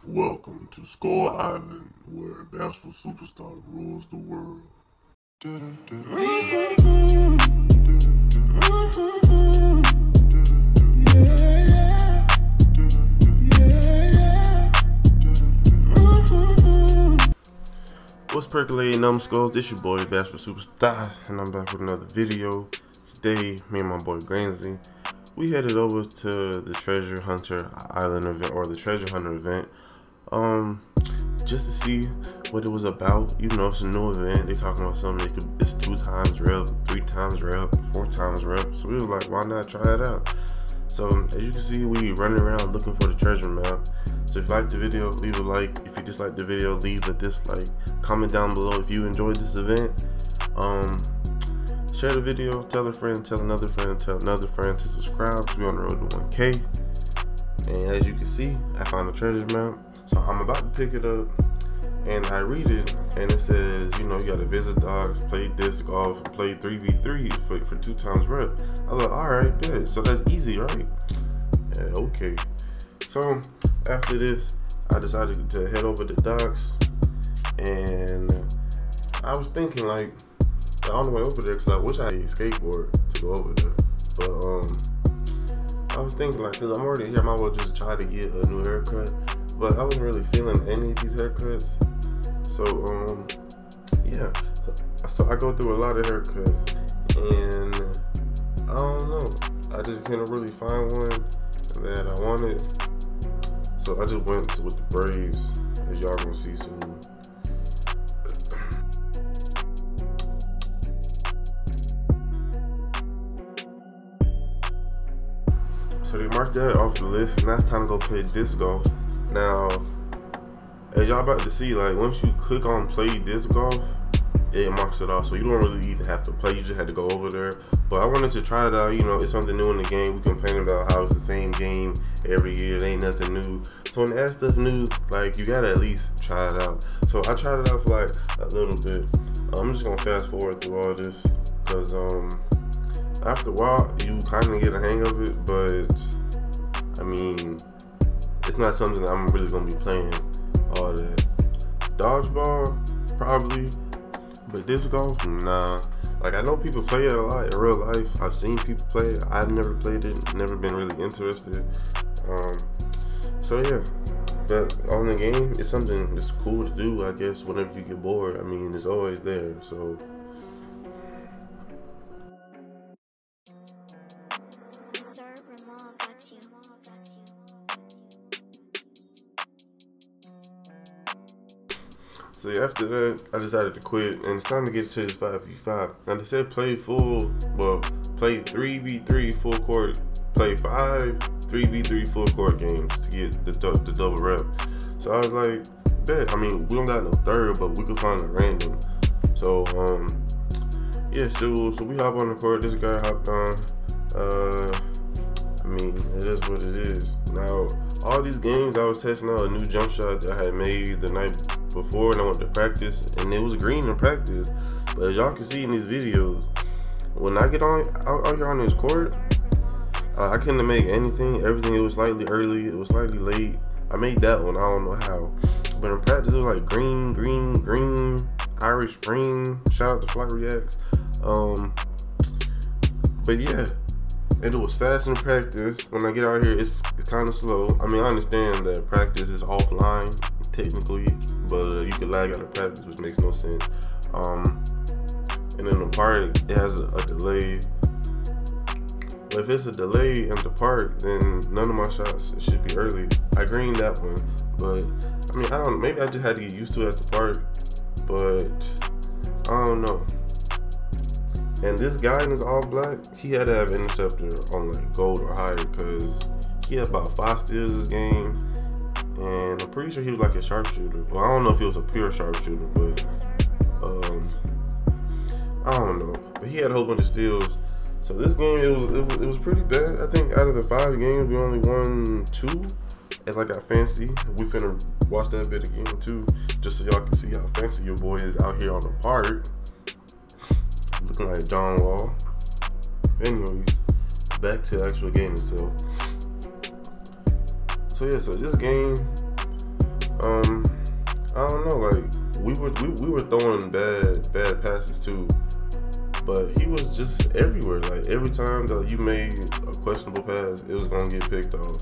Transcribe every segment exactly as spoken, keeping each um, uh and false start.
Welcome to Skull Island, where a bashful superstar rules the world. What's percolating, numbskulls? It's your boy Bashful Superstar, and I'm back with another video. Today, me and my boy Gransley, we headed over to the Treasure Hunter Island event, or the Treasure Hunter event, um, just to see what it was about. You know, it's a new event. They talking about something. It could, it's two times rep, three times rep, four times rep. So we was like, why not try it out? So as you can see, we running around looking for the treasure map. So if you like the video, leave a like. If you dislike the video, leave a dislike. Comment down below if you enjoyed this event. Um, share the video, tell a friend, tell another friend, tell another friend to subscribe. So we're on the road to one K. And as you can see, I found a treasure map. So I'm about to pick it up, and I read it, and it says, you know, you gotta visit dogs, play disc golf, play three v three for, for two times rep. I was like, alright, bet. So that's easy, right? Yeah, okay. So after this, I decided to head over to docks, and I was thinking, like, on the way over there, because I wish I had a skateboard to go over there. But um, I was thinking, like, since I'm already here, I might as well just try to get a new haircut. But I wasn't really feeling any of these haircuts. So um, yeah. So, so I go through a lot of haircuts, and I don't know. I just couldn't really find one that I wanted. So I just went with the braids, as y'all gonna see soon. So they marked that off the list, and now it's time to go play disc golf. Now, as y'all about to see, like, once you click on play disc golf, it marks it off. So you don't really even have to play, you just had to go over there. But I wanted to try it out. You know, it's something new in the game. We complain about how it's the same game every year. It ain't nothing new. So when they add stuff new, like, you gotta at least try it out. So I tried it out for like a little bit. I'm just gonna fast forward through all this, because um, after a while, you kind of get a hang of it. But I mean, it's not something that I'm really gonna be playing all that. Dodgeball, probably, but disc golf, nah. Like, I know people play it a lot in real life. I've seen people play it. I've never played it, never been really interested. Um, so yeah, but on the game, it's something that's cool to do, I guess, whenever you get bored. I mean, it's always there, so. So yeah, after that, I decided to quit, and it's time to get to this five v five. Now they said play full, well, play three v three full court, play five three v three full court games to get the, the double rep. So I was like, bet. I mean, we don't got no third, but we could find a random. So um, yeah, so so we hop on the court. This guy hopped on. Uh, I mean, it is what it is. Now, all these games, I was testing out a new jump shot that I had made the night before, and I went to practice, and it was green in practice. But as y'all can see in these videos, when I get on out, out here on this court, uh, I couldn't make anything. Everything, it was slightly early, it was slightly late. I made that one, I don't know how. But in practice, it was like green, green, green, Irish Spring. Shout out to Flight Reacts. Um, but yeah. And it was fast in practice. When I get out here, it's, it's kind of slow. I mean, I understand that practice is offline, technically, but uh, you can lag out of practice, which makes no sense. Um, and in the park, it has a, a delay. But if it's a delay in the park, then none of my shots should be early. I greened that one, but I mean, I don't know. Maybe I just had to get used to it at the park, but I don't know. And this guy in this all black, he had to have interceptor on like gold or higher, because he had about five steals this game, and I'm pretty sure he was like a sharpshooter. Well, I don't know if he was a pure sharpshooter, but um, I don't know. But he had a whole bunch of steals. So this game, it was, it was it was pretty bad. I think out of the five games, we only won two. As I got fancy, we finna watch that bit again too, just so y'all can see how fancy your boy is out here on the park. Looking like John Wall. Anyways, back to the actual game itself. So yeah, so this game, um, I don't know. Like we were we, we were throwing bad bad passes too, but he was just everywhere. Like every time that you made a questionable pass, it was gonna get picked off.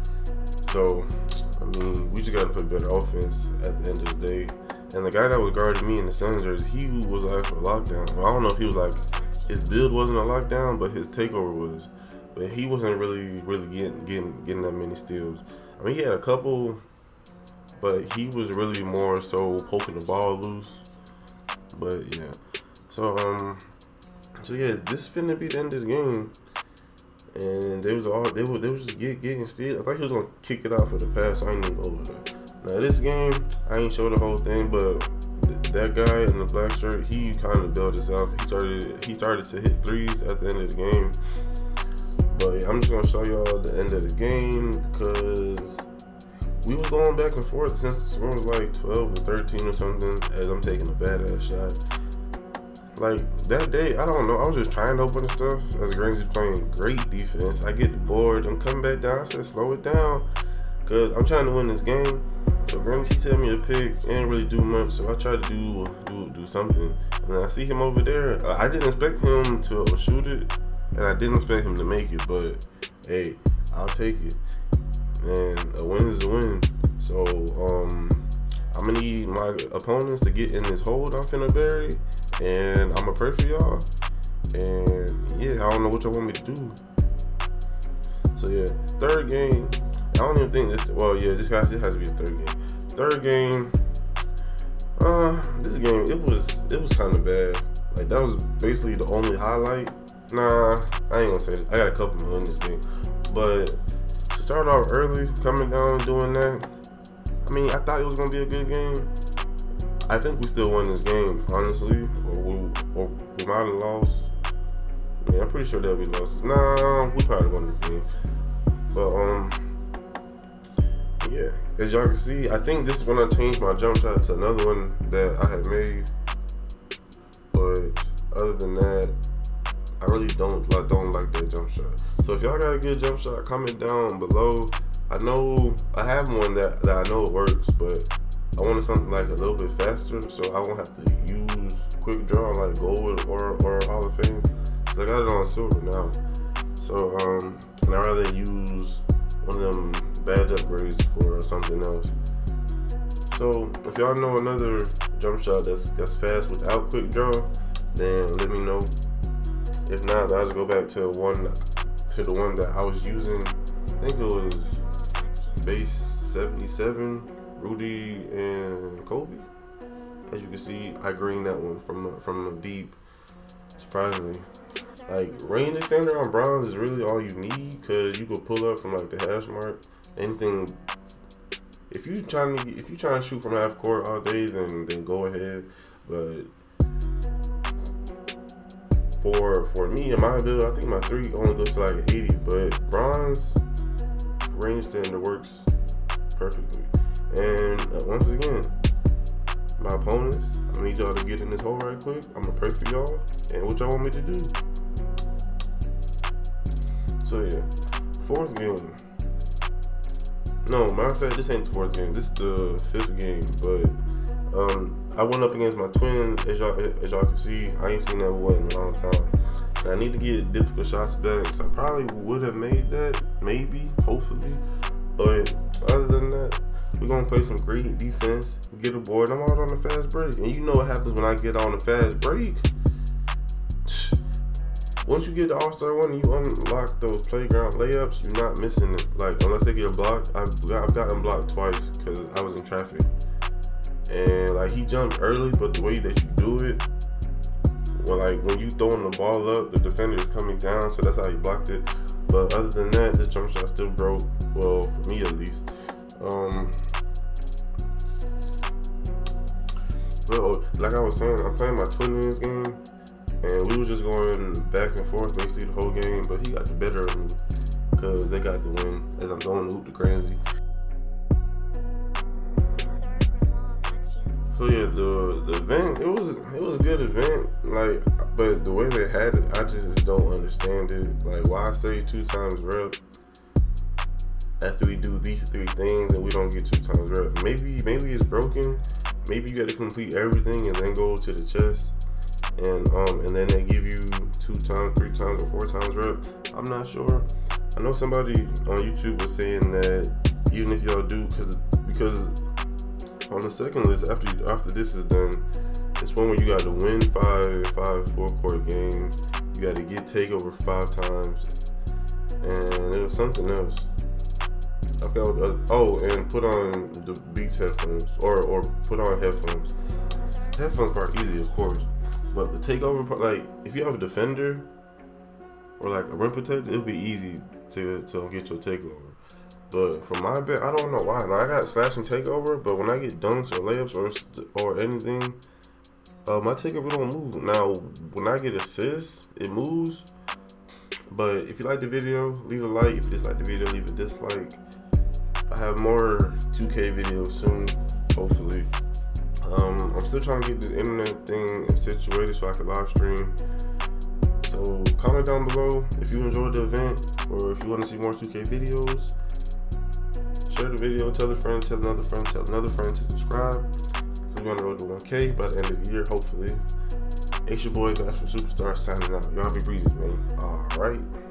So I mean, we just gotta play better offense at the end of the day. And the guy that was guarding me in the Suns jersey, he was like for a lockdown. Well, I don't know if he was like, his build wasn't a lockdown, but his takeover was. But he wasn't really, really getting getting getting that many steals. I mean, he had a couple, but he was really more so poking the ball loose. But yeah, so um, so yeah, this is finna be the end of the game. And they was all they were they was just get, getting steals. I thought he was gonna kick it out for the pass. So I ain't even go over there. Now this game, I ain't show the whole thing, but th that guy in the black shirt, he kind of built this out. He started he started to hit threes at the end of the game. But yeah, I'm just gonna show y'all the end of the game because we was going back and forth since the score was like twelve or thirteen or something. As I'm taking a badass shot. Like that day, I don't know. I was just trying to open the stuff. As Grainsy's playing great defense, I get the board. I'm coming back down. I said, slow it down, cause I'm trying to win this game. So Grainzy tell me to pick, ain't really do much. So I try to do do do something, and then I see him over there. I didn't expect him to shoot it, and I didn't expect him to make it. But hey, I'll take it. And a win is a win. So um, I'm gonna need my opponents to get in this hold I'm finna bury. And I'm gonna pray for y'all. And yeah, I don't know what y'all want me to do. So yeah, third game. I don't even think this. Well, yeah, this has this has to be a third game. Third game. Uh, this game it was it was kind of bad. Like that was basically the only highlight. Nah, I ain't gonna say that. I got a couple more in this game, but to start off early, coming down, doing that. I mean, I thought it was gonna be a good game. I think we still won this game, honestly, or we, or we might have lost. Yeah, I'm pretty sure they'll be lost. Nah, we probably won this game. But um, yeah, as y'all can see, I think this is when I changed my jump shot to another one that I had made. But other than that, I really don't like don't like that jump shot. So if y'all got a good jump shot, comment down below. I know I have one that that I know it works, but I wanted something like a little bit faster, so I won't have to use quick draw like gold or, or Hall of Fame. So I got it on silver now. So um, and I'd rather use one of them badge upgrades for something else. So if y'all know another jump shot that's that's fast without quick draw, then let me know. If not, I'll just go back to one to the one that I was using. I think it was base seventy-seven. Rudy and Kobe. As you can see, I greened that one from from the deep. Surprisingly, like range extender on bronze is really all you need because you could pull up from like the hash mark. Anything. If you trying to if you trying to shoot from half court all day, then then go ahead. But for for me and my build, I think my three only goes to like an eighty. But bronze range extender works perfectly. And uh, once again, my opponents, I need y'all to get in this hole right quick. I'm gonna pray for y'all and what y'all want me to do. So yeah, fourth game. No, matter of fact, this ain't the fourth game. This is the fifth game. But um, I went up against my twin. As y'all as y'all can see, I ain't seen that boy in a long time. And I need to get difficult shots back. So I probably would have made that, maybe, hopefully. But other than that, we're gonna play some great defense, get a board. I'm out on the fast break. And you know what happens when I get on the fast break. Once you get the All-Star one and you unlock those playground layups, you're not missing it. Like, unless they get a block, I've, I've gotten blocked twice because I was in traffic. And, like, he jumped early, but the way that you do it, well, like, when you throwing the ball up, the defender is coming down, so that's how he blocked it. But other than that, this jump shot still broke. Well, for me at least. Um, but like I was saying, I'm playing my twin in this game, and we were just going back and forth basically the whole game. But he got the better of me because they got the win. As I'm throwing the hoop to Grainzy. So yeah, the the event it was it was a good event. Like, but the way they had it, I just don't understand it. Like, why say two times rep? after we do these three things and we don't get two times rep. Maybe maybe it's broken. Maybe you got to complete everything and then go to the chest, and um and then they give you two times, three times, or four times rep. I'm not sure. I know somebody on YouTube was saying that even if y'all do, because because on the second list after after this is done, it's one where you got to win five five four court games. You got to get takeover five times, and it was something else. I forgot what, uh, oh, and put on the Beats headphones, or or put on headphones. Headphones part easy, of course, but the takeover part, like if you have a defender or like a rim protector, it'll be easy to to get your takeover. But for my bet, I don't know why. Now, I got slash and takeover, but when I get dunks or layups or or anything, uh, my takeover don't move. Now, when I get assists, it moves. But if you like the video, leave a like. If you dislike the video, leave a dislike. I have more two K videos soon, hopefully. Um, I'm still trying to get this internet thing situated so I can live stream. So comment down below if you enjoyed the event or if you want to see more two K videos. Share the video, tell a friend, tell another friend, tell another friend to subscribe. We're on the road to one K by the end of the year, hopefully. It's your boy, Bashful Superstar, signing out. Y'all be breezy, man. All right.